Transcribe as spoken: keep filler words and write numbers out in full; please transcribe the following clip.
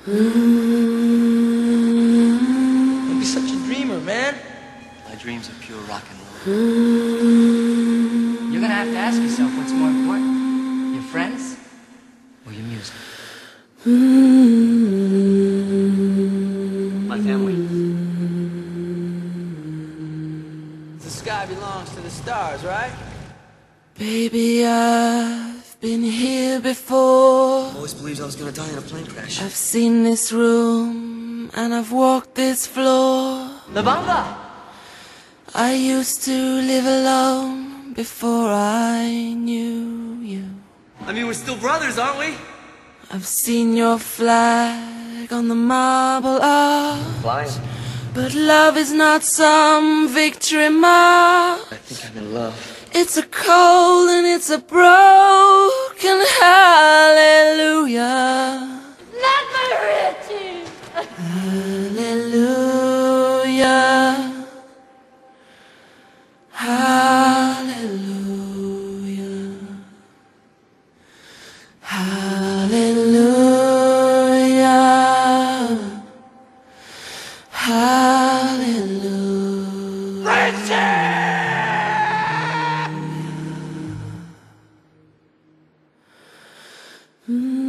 Don't be such a dreamer, man. My dreams are pure rock and roll. You're gonna have to ask yourself what's more important, your friends or your music? My family. The sky belongs to the stars, right? Baby, I've been here before. I always believed I was gonna die in a plane crash. I've seen this room and I've walked this floor. La Bamba! I used to live alone before I knew you. I mean, we're still brothers, aren't we? I've seen your flag on the marble arch, Flying. but love is not some victory march. I think I'm in love. It's a cold and it's a broken hallelujah. Not my riches. Hallelujah. Hallelujah. Hallelujah. Hallelujah. Mm.